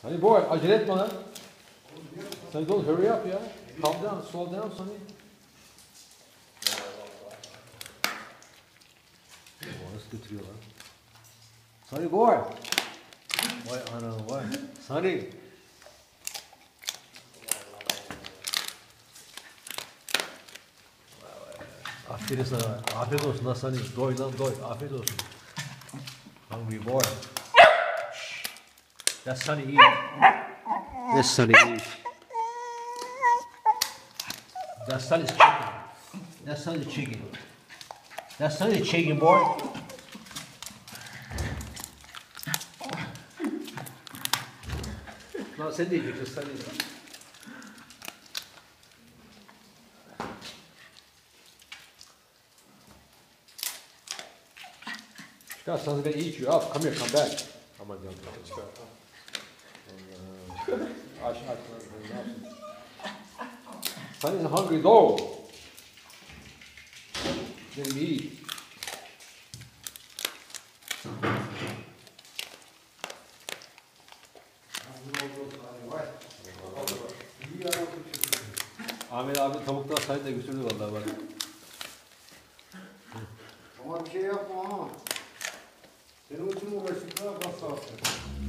Sonny boy, acele etme lan. Sonny don't hurry up ya. Calm down, slow down Sonny. Nasıl götürüyor lan? Sonny boy. Vay anam vay. Sonny. Aferin sana. Afiyet olsun lan Sonny. Doy lan doy. Afiyet olsun. Hungry boy. That's Sonny eat. That's Sonny eat. That's Sonny's chicken. That's Sonny's chicken. That's Sonny's chicken boy. Lan sen de yiyeceksin Sonny. Çıkar, Sonny's gonna eat you up. Come here, come back. Aman canım. Çıkar. Aç. Sonny's a hungry dog. Let him eat. Ahmet abi tavuklar sayı da götürdü vallahi bak. Ama bir şey yapma ha. Senin için uğraştık da bas.